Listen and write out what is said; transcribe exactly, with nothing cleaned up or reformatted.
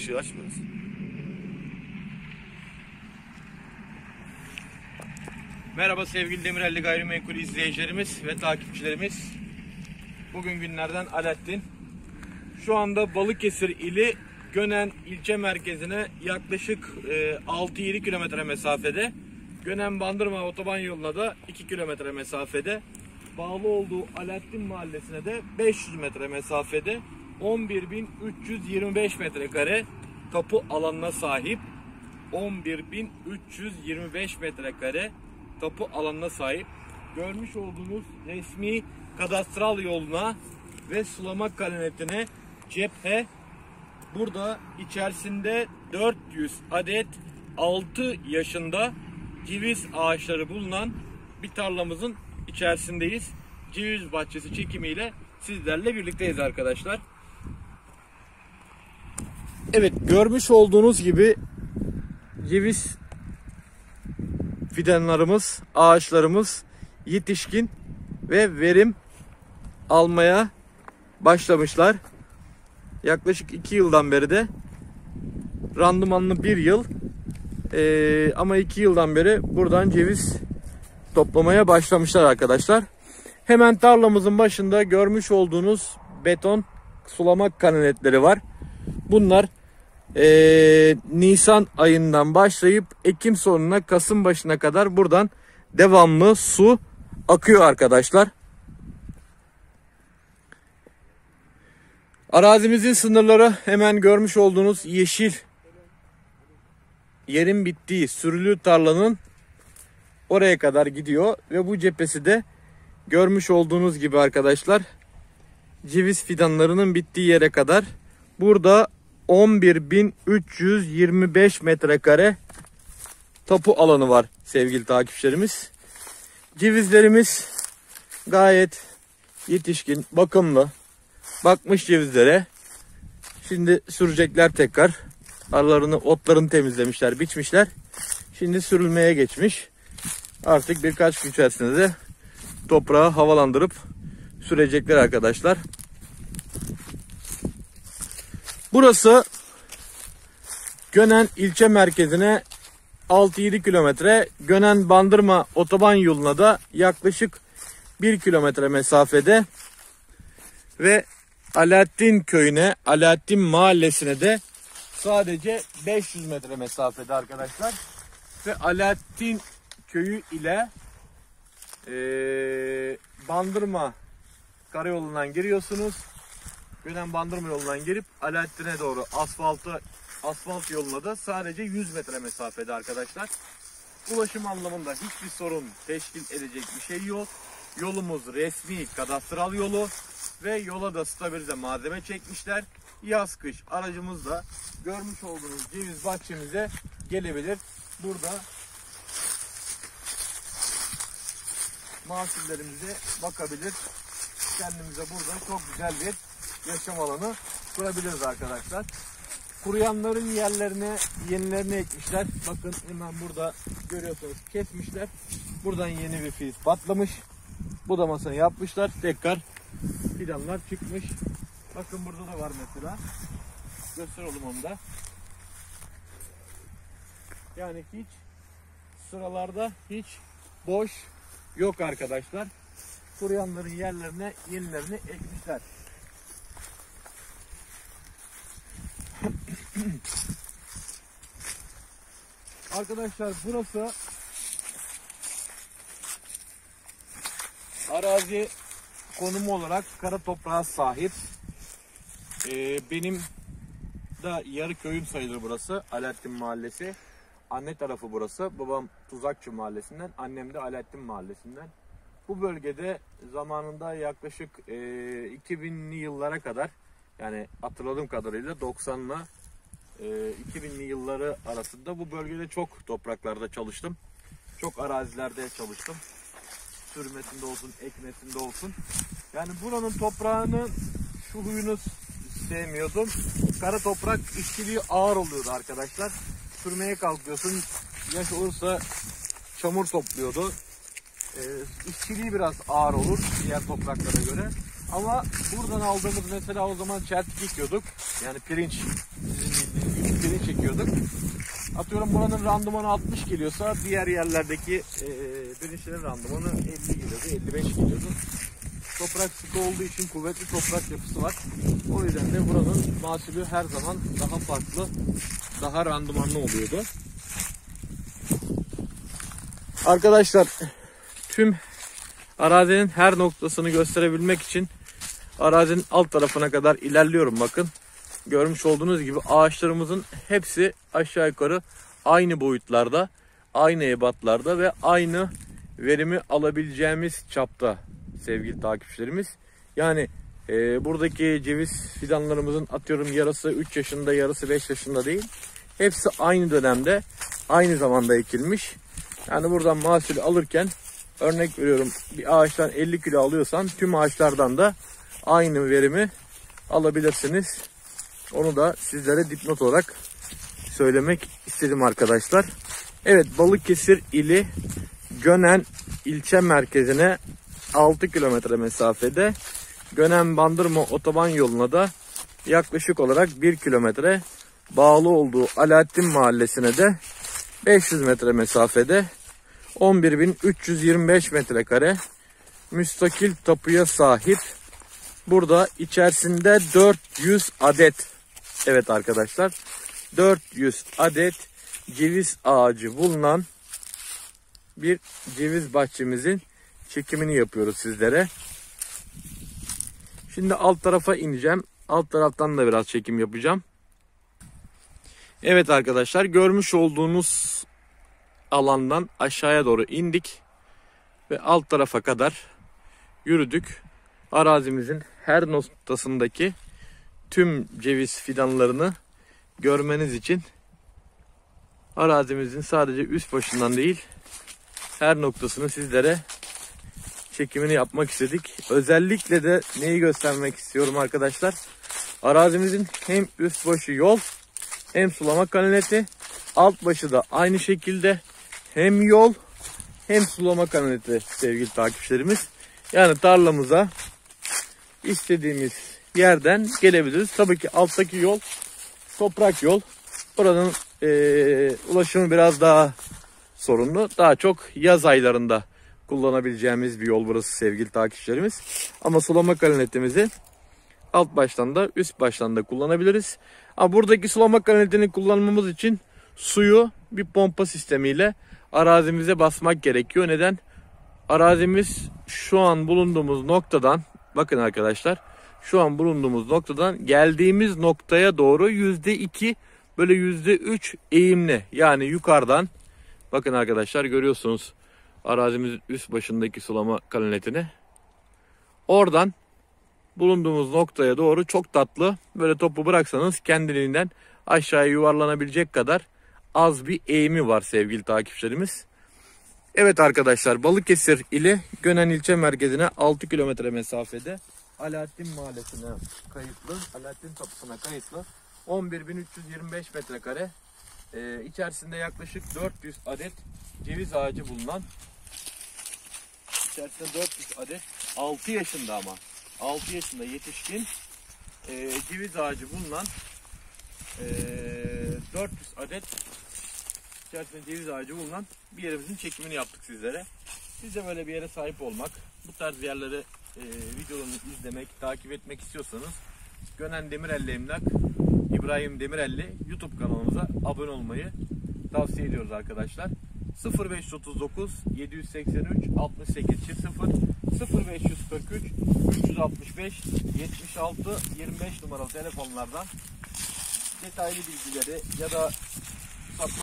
ışığı açmıyoruz. Merhaba sevgili Demirelli Gayrimenkul izleyicilerimiz ve takipçilerimiz. Bugün günlerden Alaaddin. Şu anda Balıkesir ili Gönen ilçe merkezine yaklaşık altı yedi kilometre mesafede. Gönen Bandırma otoban yoluna da iki kilometre mesafede. Bağlı olduğu Alaaddin mahallesine de beş yüz metre mesafede. on bir bin üç yüz yirmi beş metrekare tapu alanına sahip. on bir bin üç yüz yirmi beş metrekare tapu alanına sahip. Görmüş olduğunuz resmi kadastral yoluna ve sulama kanalına cephe. Burada içerisinde dört yüz adet altı yaşında ceviz ağaçları bulunan bir tarlamızın içerisindeyiz. Ceviz bahçesi çekimiyle sizlerle birlikteyiz arkadaşlar. Evet, görmüş olduğunuz gibi ceviz fidanlarımız, ağaçlarımız yetişkin ve verim almaya başlamışlar. Yaklaşık iki yıldan beri de randımanlı bir yıl ee, ama iki yıldan beri buradan ceviz toplamaya başlamışlar arkadaşlar. Hemen tarlamızın başında görmüş olduğunuz beton sulama kanaletleri var. Bunlar ee, Nisan ayından başlayıp Ekim sonuna, Kasım başına kadar buradan devamlı su akıyor arkadaşlar. Arazimizin sınırları hemen görmüş olduğunuz yeşil yerin bittiği sürülü tarlanın oraya kadar gidiyor ve bu cephesi de görmüş olduğunuz gibi arkadaşlar ceviz fidanlarının bittiği yere kadar. Burada on bir bin üç yüz yirmi beş metrekare tapu alanı var sevgili takipçilerimiz. Cevizlerimiz gayet yetişkin, bakımlı. Bakmış cevizlere. Şimdi sürecekler tekrar. Aralarını, otlarını temizlemişler, biçmişler. Şimdi sürülmeye geçmiş. Artık birkaç gün içerisinde de toprağı havalandırıp sürecekler arkadaşlar. Burası Gönen ilçe merkezine altı yedi kilometre, Gönen Bandırma otoban yoluna da yaklaşık bir kilometre mesafede ve Alaaddin köyüne, Alaaddin mahallesine de sadece beş yüz metre mesafede arkadaşlar. Ve Alaaddin köyü ile e, Bandırma karayolundan giriyorsunuz. Gönen Bandırma yolundan girip Alaaddin'e doğru asfaltı asfalt yoluna da sadece yüz metre mesafede arkadaşlar. Ulaşım anlamında hiçbir sorun teşkil edecek bir şey yok. Yolumuz resmi kadastral yolu ve yola da stabilize malzeme çekmişler. Yaz kış aracımız da görmüş olduğunuz ceviz bahçemize gelebilir. Burada mahsullerimize bakabilir. Kendimize burada çok güzel bir yaşam alanı kurabiliriz arkadaşlar. Kuruyanların yerlerine yenilerini ekmişler. Bakın hemen burada görüyorsunuz, kesmişler. Buradan yeni bir fiz patlamış. Budamasını yapmışlar. Tekrar fidanlar çıkmış. Bakın burada da var mesela. Gösterelim onu da. Yani hiç sıralarda hiç boş yok arkadaşlar. Kuruyanların yerlerine yenilerini ekmişler. Arkadaşlar burası arazi konumu olarak kara toprağa sahip. Ee, benim da yarı köyüm sayılır burası. Alaaddin mahallesi. Anne tarafı burası. Babam Tuzakçı mahallesinden. Annem de Alaaddin mahallesinden. Bu bölgede zamanında yaklaşık e, iki binli yıllara kadar, yani hatırladığım kadarıyla doksanla e, iki binli yılları arasında bu bölgede çok topraklarda çalıştım. Çok arazilerde çalıştım. Sürmesinde olsun, ekmesinde olsun. Yani buranın toprağının şu huyunu sevmiyordum. Kara toprak işçiliği ağır oluyordu arkadaşlar. Sürmeye kalkıyorsun, yaş olursa çamur topluyordu. E, işçiliği biraz ağır olur diğer topraklara göre. Ama buradan aldığımız mesela o zaman çeltik ekiyorduk. Yani pirinç, sizin bildiğiniz gibi pirinç çekiyorduk. Atıyorum buranın randımanı altmış geliyorsa diğer yerlerdeki e, pirinçlerin randımanı elli geliyordu, elli beş geliyordu. Toprak sıkı olduğu için kuvvetli toprak yapısı var. O yüzden de buranın mahsulü her zaman daha farklı, daha randımanlı oluyordu. Arkadaşlar, tüm arazinin her noktasını gösterebilmek için arazinin alt tarafına kadar ilerliyorum. Bakın, görmüş olduğunuz gibi ağaçlarımızın hepsi aşağı yukarı aynı boyutlarda, aynı ebatlarda ve aynı verimi alabileceğimiz çapta sevgili takipçilerimiz. Yani e, buradaki ceviz fidanlarımızın atıyorum yarısı üç yaşında, yarısı beş yaşında değil. Hepsi aynı dönemde, aynı zamanda ekilmiş. Yani buradan mahsulü alırken, örnek veriyorum, bir ağaçtan elli kilo alıyorsan tüm ağaçlardan da aynı verimi alabilirsiniz. Onu da sizlere dipnot olarak söylemek istedim arkadaşlar. Evet, Balıkesir ili Gönen ilçe merkezine altı kilometre mesafede, Gönen Bandırma otoban yoluna da yaklaşık olarak bir kilometre bağlı olduğu Alaaddin Mahallesi'ne de beş yüz metre mesafede, on bir bin üç yüz yirmi beş metrekare müstakil tapuya sahip. Burada içerisinde dört yüz adet, evet arkadaşlar, dört yüz adet ceviz ağacı bulunan bir ceviz bahçemizin çekimini yapıyoruz sizlere. Şimdi alt tarafa ineceğim. Alt taraftan da biraz çekim yapacağım. Evet arkadaşlar, görmüş olduğunuz alandan aşağıya doğru indik ve alt tarafa kadar yürüdük. Arazimizin her noktasındaki tüm ceviz fidanlarını görmeniz için arazimizin sadece üst başından değil, her noktasını sizlere çekimini yapmak istedik. Özellikle de neyi göstermek istiyorum arkadaşlar? Arazimizin hem üst başı yol, hem sulama kanaleti, alt başı da aynı şekilde hem yol hem sulama kanaleti sevgili takipçilerimiz. Yani tarlamıza istediğimiz yerden gelebiliriz. Tabii ki alttaki yol toprak yol. Buranın e, ulaşımı biraz daha sorunlu. Daha çok yaz aylarında kullanabileceğimiz bir yol burası sevgili takipçilerimiz. Ama sulama kanalitemizi alt baştan da üst baştan da kullanabiliriz. Ama buradaki sulama kanaletini kullanmamız için suyu bir pompa sistemiyle arazimize basmak gerekiyor. Neden? Arazimiz şu an bulunduğumuz noktadan, bakın arkadaşlar, şu an bulunduğumuz noktadan geldiğimiz noktaya doğru yüzde iki böyle yüzde üç eğimli. Yani yukarıdan, bakın arkadaşlar, görüyorsunuz arazimiz üst başındaki sulama kanaletini. Oradan bulunduğumuz noktaya doğru çok tatlı, böyle topu bıraksanız kendiliğinden aşağıya yuvarlanabilecek kadar az bir eğimi var sevgili takipçilerimiz. Evet arkadaşlar, Balıkesir ili Gönen ilçe merkezine altı kilometre mesafede, Alaaddin Mahallesi'ne kayıtlı, Alaaddin tapusuna kayıtlı on bir bin üç yüz yirmi beş metrekare, e, içerisinde yaklaşık dört yüz adet ceviz ağacı bulunan, içerisinde dört yüz adet altı yaşında ama altı yaşında yetişkin e, ceviz ağacı bulunan e, dört yüz adet içerisinde ceviz ağacı bulunan bir yerimizin çekimini yaptık sizlere. Siz de böyle bir yere sahip olmak, bu tarz yerleri e, videolarını izlemek, takip etmek istiyorsanız Gönen Demirelli Emlak İbrahim Demirelli YouTube kanalımıza abone olmayı tavsiye ediyoruz arkadaşlar. sıfır beş otuz dokuz yedi yüz seksen üç altmış sekiz sıfır sıfır beş kırk üç üç yüz altmış beş yetmiş altı yirmi beş numaralı telefonlardan detaylı bilgileri ya da